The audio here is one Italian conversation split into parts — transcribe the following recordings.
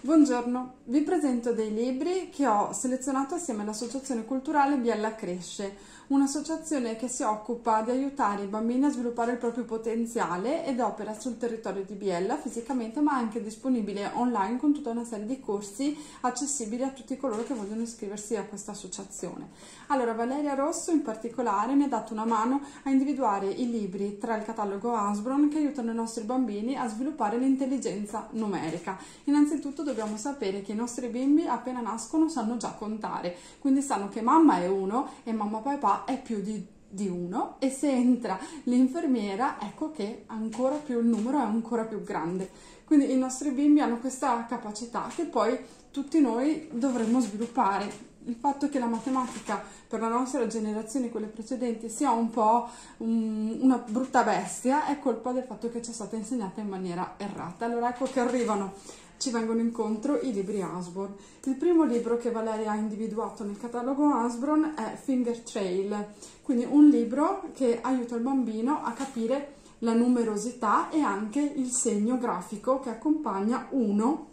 Buongiorno, vi presento dei libri che ho selezionato assieme all'Associazione Culturale Biella Cresce, un'associazione che si occupa di aiutare i bambini a sviluppare il proprio potenziale ed opera sul territorio di Biella fisicamente, ma anche disponibile online con tutta una serie di corsi accessibili a tutti coloro che vogliono iscriversi a questa associazione. Allora, Valeria Rosso in particolare mi ha dato una mano a individuare i libri tra il catalogo Hasbro che aiutano i nostri bambini a sviluppare l'intelligenza numerica. Innanzitutto dobbiamo sapere che i nostri bimbi appena nascono sanno già contare, quindi sanno che mamma è uno e mamma papà è più di uno, e se entra l'infermiera ecco che ancora più il numero è ancora più grande. Quindi i nostri bimbi hanno questa capacità che poi tutti noi dovremmo sviluppare. Il fatto che la matematica per la nostra generazione e quelle precedenti sia un po' una brutta bestia è colpa del fatto che ci è stata insegnata in maniera errata. Allora ecco che ci vengono incontro i libri Hasbro. Il primo libro che Valeria ha individuato nel catalogo Hasbro è Finger Trail, quindi un libro che aiuta il bambino a capire la numerosità e anche il segno grafico che accompagna 1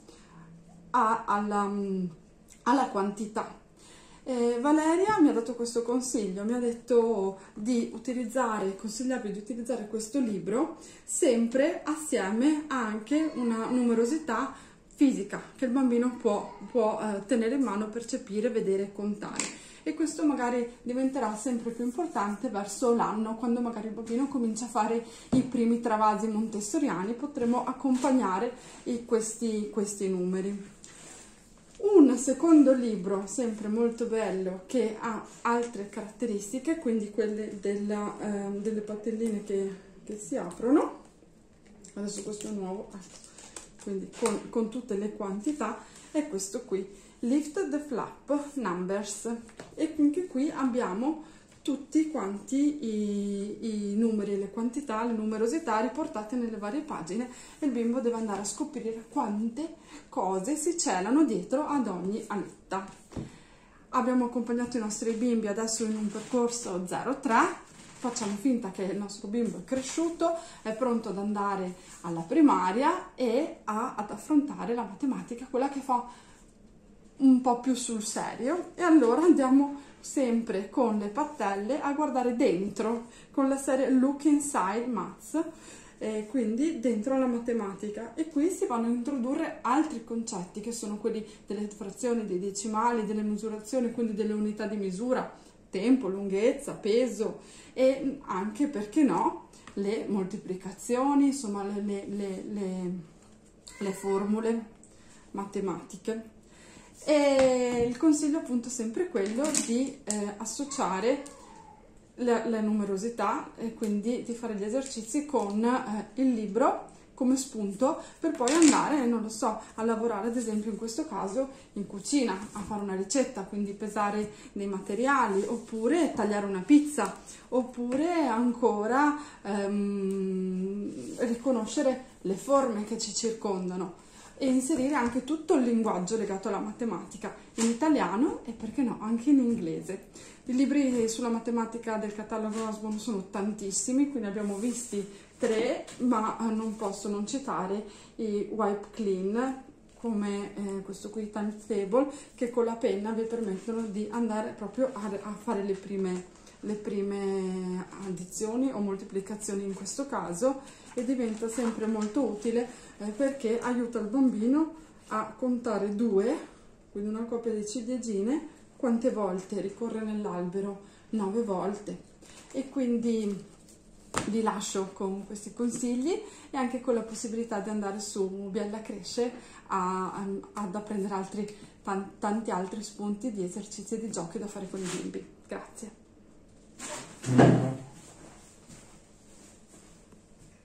alla quantità. Valeria mi ha dato questo consiglio, mi ha detto consigliarvi di utilizzare questo libro sempre assieme a anche una numerosità fisica che il bambino può tenere in mano, percepire, vedere e contare. E questo magari diventerà sempre più importante verso l'anno, quando magari il bambino comincia a fare i primi travasi montessoriani, potremo accompagnare questi numeri. Un secondo libro, sempre molto bello, che ha altre caratteristiche, quindi quelle delle patelline che si aprono. Adesso questo è nuovo, quindi con tutte le quantità, è questo qui, Lift the Flap Numbers, e anche qui abbiamo tutti quanti i numeri, le quantità, le numerosità riportate nelle varie pagine, e il bimbo deve andare a scoprire quante cose si celano dietro ad ogni aletta. Abbiamo accompagnato i nostri bimbi adesso in un percorso 0-3, facciamo finta che il nostro bimbo è cresciuto, è pronto ad andare alla primaria e ad affrontare la matematica, quella che fa un po' più sul serio, e allora andiamo sempre con le pattelle a guardare dentro con la serie Look Inside Maths, quindi dentro la matematica, e qui si vanno a introdurre altri concetti che sono quelli delle frazioni, dei decimali, delle misurazioni, quindi delle unità di misura, tempo, lunghezza, peso, e anche, perché no, le moltiplicazioni, insomma le formule matematiche. E il consiglio appunto è sempre quello di associare la numerosità, e quindi di fare gli esercizi con il libro come spunto per poi andare, non lo so, a lavorare ad esempio in questo caso in cucina, a fare una ricetta, quindi pesare dei materiali, oppure tagliare una pizza, oppure ancora riconoscere le forme che ci circondano, e inserire anche tutto il linguaggio legato alla matematica in italiano e, perché no, anche in inglese. I libri sulla matematica del catalogo Hasbro sono tantissimi, quindi abbiamo visti 3, ma non posso non citare i Wipe Clean, come questo qui, Times Table, che con la penna vi permettono di andare proprio a fare le prime addizioni o moltiplicazioni in questo caso, e diventa sempre molto utile perché aiuta il bambino a contare 2, quindi una coppia di ciliegine, quante volte ricorre nell'albero? 9 volte. E quindi vi lascio con questi consigli e anche con la possibilità di andare su Biella Cresce ad apprendere tanti altri spunti di esercizi e di giochi da fare con i bimbi. Grazie.